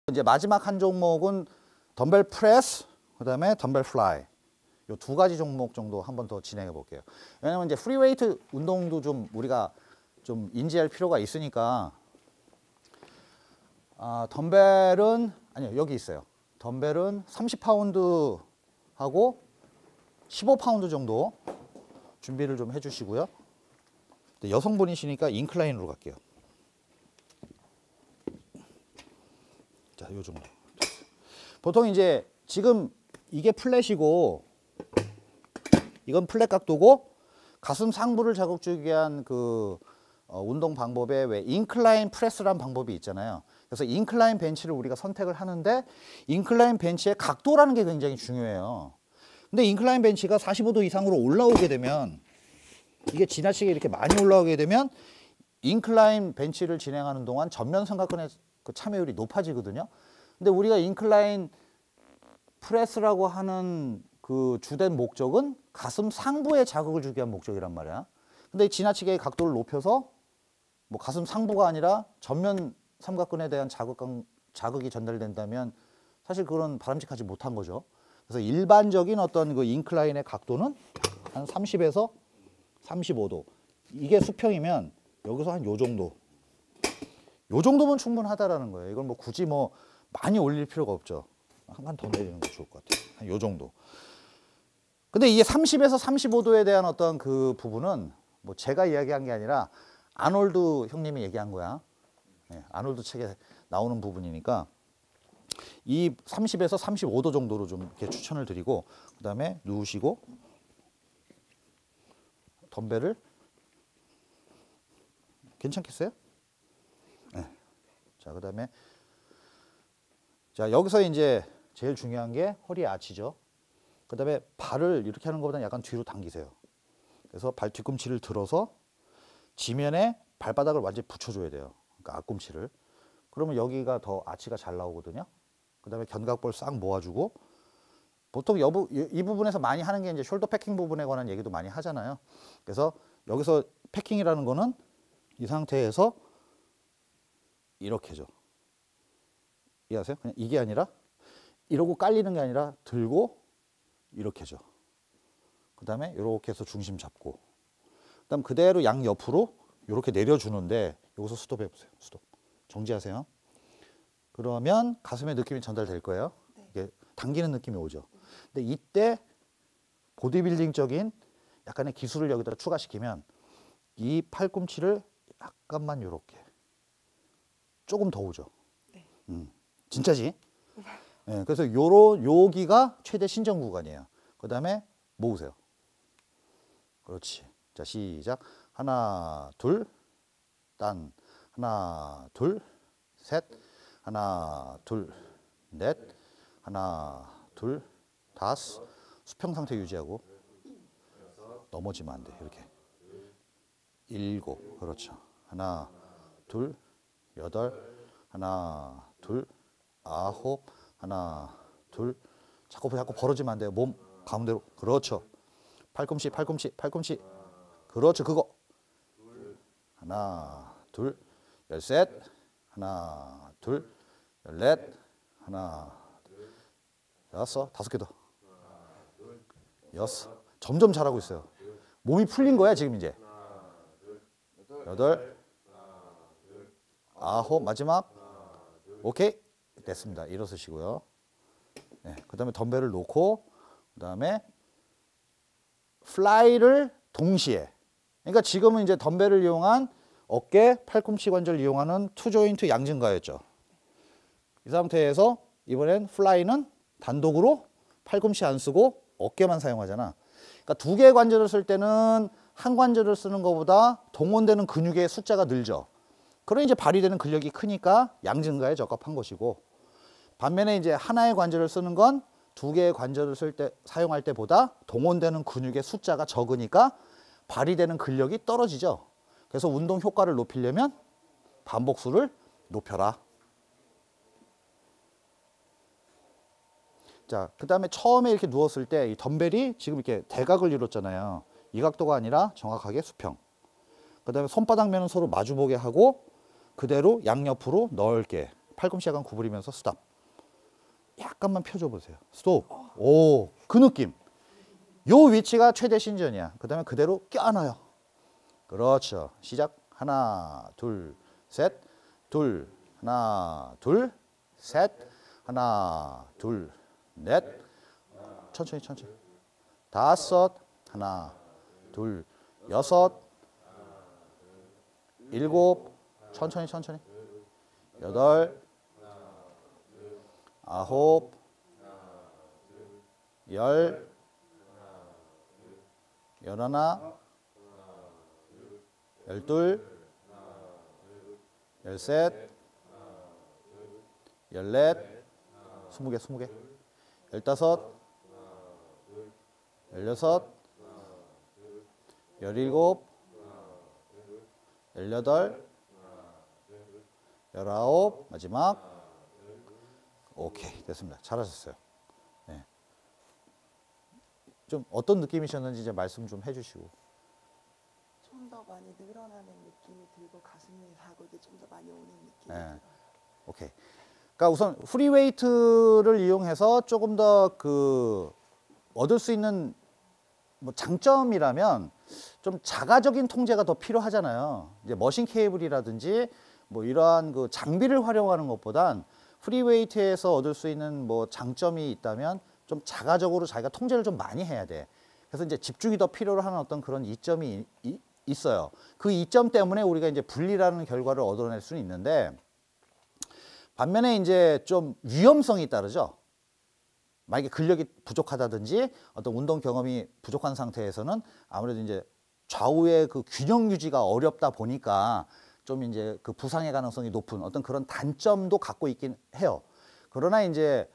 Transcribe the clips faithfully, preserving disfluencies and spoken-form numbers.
이제 마지막 한 종목은 덤벨 프레스, 그 다음에 덤벨 플라이. 요 두 가지 종목 정도 한 번 더 진행해 볼게요. 왜냐면 이제 프리웨이트 운동도 좀 우리가 좀 인지할 필요가 있으니까. 아, 덤벨은 아니요, 여기 있어요. 덤벨은 삼십 파운드 하고 십오 파운드 정도 준비를 좀 해주시고요. 여성분이시니까 인클라인으로 갈게요. 자, 요 정도. 보통 이제 지금 이게 플랫이고 이건 플랫 각도고 가슴 상부를 자극 주기 위한 그 어, 운동 방법에 왜 인클라인 프레스라는 방법이 있잖아요. 그래서 인클라인 벤치를 우리가 선택을 하는데 인클라인 벤치의 각도라는 게 굉장히 중요해요. 근데 인클라인 벤치가 사십오 도 이상으로 올라오게 되면 이게 지나치게 이렇게 많이 올라오게 되면 인클라인 벤치를 진행하는 동안 전면 삼각근의 그 참여율이 높아지거든요. 근데 우리가 인클라인 프레스라고 하는 그 주된 목적은 가슴 상부에 자극을 주기 위한 목적이란 말이야. 근데 지나치게 각도를 높여서 뭐 가슴 상부가 아니라 전면 삼각근에 대한 자극, 자극이 전달된다면 사실 그건 바람직하지 못한 거죠. 그래서 일반적인 어떤 그 인클라인의 각도는 한 삼십에서 삼십오 도. 이게 수평이면 여기서 한 요 정도. 요 정도면 충분하다라는 거예요. 이걸 뭐 굳이 뭐 많이 올릴 필요가 없죠. 한 칸 더 내리는 게 좋을 것 같아요. 한 요 정도. 근데 이게 삼십에서 삼십오 도에 대한 어떤 그 부분은 뭐 제가 이야기한 게 아니라 아놀드 형님이 얘기한 거야. 네, 아놀드 책에 나오는 부분이니까 이 삼십에서 삼십오 도 정도로 좀 이렇게 추천을 드리고, 그 다음에 누우시고 덤벨을 괜찮겠어요? 네. 자, 그 다음에 자, 여기서 이제 제일 중요한 게 허리 아치죠. 그 다음에 발을 이렇게 하는 것보다는 약간 뒤로 당기세요. 그래서 발 뒤꿈치를 들어서 지면에 발바닥을 완전히 붙여줘야 돼요. 그러니까 앞꿈치를. 그러면 여기가 더 아치가 잘 나오거든요. 그 다음에 견갑골 싹 모아주고, 보통 여부, 이 부분에서 많이 하는 게 이제 숄더 패킹 부분에 관한 얘기도 많이 하잖아요. 그래서 여기서 패킹이라는 거는 이 상태에서 이렇게죠. 이해하세요? 그냥 이게 아니라 이러고 깔리는 게 아니라 들고 이렇게죠. 그 다음에 이렇게 해서 중심 잡고, 그 다음 그대로 양옆으로 이렇게 내려주는데 여기서 스톱 해보세요. 스톱. 정지하세요. 그러면 가슴에 느낌이 전달될 거예요. 네. 이게 당기는 느낌이 오죠. 근데 이때 보디빌딩적인 약간의 기술을 여기다 추가시키면 이 팔꿈치를 약간만 이렇게 조금 더 오죠. 네. 음, 진짜지? 네, 그래서 요런 여기가 최대 신전 구간이에요. 그 다음에 모으세요. 그렇지. 자, 시작. 하나, 둘, 딴. 하나, 둘, 셋. 하나, 둘, 넷. 하나, 둘, 다섯. 수평 상태 유지하고. 넘어지면 안 돼. 이렇게. 일곱. 그렇죠. 하나, 둘, 여덟. 하나, 둘, 아홉. 하나, 둘. 자꾸 자꾸 벌어지면 안 돼요. 몸 가운데로. 그렇죠. 팔꿈치, 팔꿈치, 팔꿈치. 그렇죠. 그거. 하나, 둘, 열셋. 하나, 둘, 열넷. 하나, 여섯. 다섯 개 더. 여섯. 점점 잘하고 있어요. 몸이 풀린 거야 지금 이제. 여덟. 아홉. 마지막. 오케이. 됐습니다. 일어서시고요. 네, 그 다음에 덤벨을 놓고, 그 다음에 플라이를 동시에. 그러니까 지금은 이제 덤벨을 이용한 어깨, 팔꿈치 관절을 이용하는 투 조인트 양증가였죠. 이 상태에서 이번엔 플라이는 단독으로 팔꿈치 안 쓰고 어깨만 사용하잖아. 그러니까 두 개의 관절을 쓸 때는 한 관절을 쓰는 것보다 동원되는 근육의 숫자가 늘죠. 그러니 이제 발휘되는 근력이 크니까 양증가에 적합한 것이고, 반면에 이제 하나의 관절을 쓰는 건 두 개의 관절을 쓸 때, 사용할 때보다 동원되는 근육의 숫자가 적으니까 발휘되는 근력이 떨어지죠. 그래서 운동 효과를 높이려면 반복수를 높여라. 자, 그 다음에 처음에 이렇게 누웠을 때 이 덤벨이 지금 이렇게 대각을 이뤘잖아요. 이 각도가 아니라 정확하게 수평. 그 다음에 손바닥면은 서로 마주보게 하고 그대로 양옆으로 넓게 팔꿈치 약간 구부리면서 스탑. 약간만 펴줘 보세요. 스톱. 오, 그 느낌. 요 위치가 최대 신전이야. 그 다음에 그대로 껴안아요. 그렇죠. 시작. 하나, 둘, 셋, 둘, 하나, 둘, 셋, 하나, 둘, 넷. 천천히, 천천히. 다섯, 하나, 둘, 여섯, 일곱, 천천히, 천천히. 여덟, 아홉, 열, 열하나, 열둘, 열셋, 열넷, 스무 개, 스무 개, 열다섯, 열여섯, 열일곱, 열여덟, 열아홉, 마지막. 오케이, 됐습니다. 잘하셨어요. 네. 좀 어떤 느낌이셨는지 이제 말씀 좀 해주시고. 좀 더 많이 늘어나는 느낌이 들고 가슴 자극이 좀 더 많이 오는 느낌이 네. 들어요. 오케이. 그러니까 우선 프리웨이트를 이용해서 조금 더 그 얻을 수 있는 뭐 장점이라면 좀 자가적인 통제가 더 필요하잖아요. 이제 머신 케이블이라든지 뭐 이러한 그 장비를 활용하는 것보단 프리웨이트에서 얻을 수 있는 뭐 장점이 있다면 좀 자가적으로 자기가 통제를 좀 많이 해야 돼. 그래서 이제 집중이 더 필요로 하는 어떤 그런 이점이 이, 있어요. 그 이점 때문에 우리가 이제 분리라는 결과를 얻어낼 수는 있는데, 반면에 이제 좀 위험성이 따르죠. 만약에 근력이 부족하다든지 어떤 운동 경험이 부족한 상태에서는 아무래도 이제 좌우의 그 균형 유지가 어렵다 보니까 좀 이제 그 부상의 가능성이 높은 어떤 그런 단점도 갖고 있긴 해요. 그러나 이제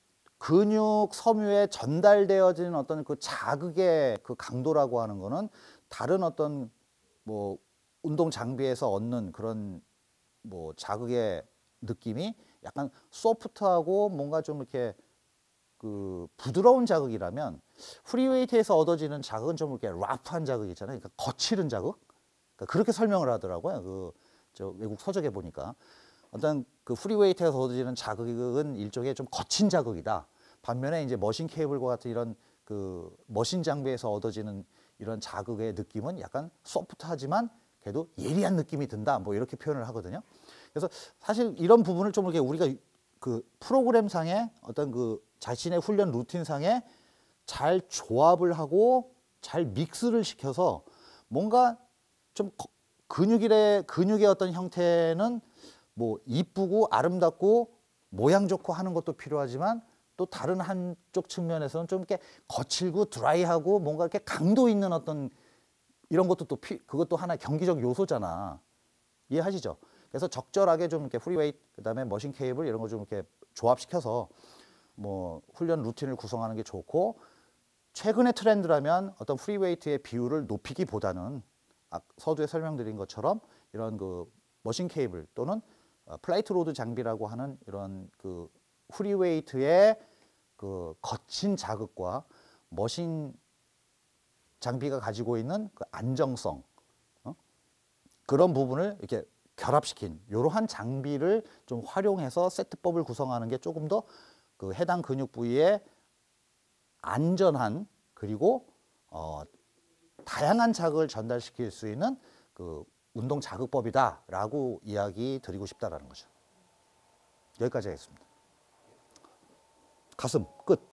근육 섬유에 전달되어지는 어떤 그 자극의 그 강도라고 하는 거는 다른 어떤 뭐 운동 장비에서 얻는 그런 뭐 자극의 느낌이 약간 소프트하고 뭔가 좀 이렇게 그 부드러운 자극이라면, 프리웨이트에서 얻어지는 자극은 좀 이렇게 라프한 자극 있잖아요. 그러니까 거칠은 자극. 그러니까 그렇게 설명을 하더라고요. 그 저 외국 서적에 보니까 어떤 그 프리웨이트에서 얻어지는 자극은 일종의 좀 거친 자극이다. 반면에 이제 머신 케이블과 같은 이런 그 머신 장비에서 얻어지는 이런 자극의 느낌은 약간 소프트하지만 그래도 예리한 느낌이 든다. 뭐 이렇게 표현을 하거든요. 그래서 사실 이런 부분을 좀 이렇게 우리가 그 프로그램상에 어떤 그 자신의 훈련 루틴상에 잘 조합을 하고 잘 믹스를 시켜서 뭔가 좀 근육의 근육의 어떤 형태는 뭐 이쁘고 아름답고 모양 좋고 하는 것도 필요하지만, 또 다른 한쪽 측면에서는 좀 이렇게 거칠고 드라이하고 뭔가 이렇게 강도 있는 어떤 이런 것도 또 피, 그것도 하나의 경기적 요소잖아. 이해하시죠? 그래서 적절하게 좀 이렇게 프리웨이트, 그다음에 머신 케이블 이런 거 좀 이렇게 조합시켜서 뭐 훈련 루틴을 구성하는 게 좋고, 최근의 트렌드라면 어떤 프리웨이트의 비율을 높이기보다는 서두에 설명드린 것처럼 이런 그 머신 케이블 또는 플라이트 로드 장비라고 하는 이런 그 프리웨이트의 그 거친 자극과 머신 장비가 가지고 있는 그 안정성, 어? 그런 부분을 이렇게 결합시킨 이러한 장비를 좀 활용해서 세트법을 구성하는 게 조금 더 그 해당 근육 부위에 안전한, 그리고 어, 다양한 자극을 전달시킬 수 있는 그 운동 자극법이다라고 이야기 드리고 싶다라는 거죠. 여기까지 하겠습니다. 가슴 끝.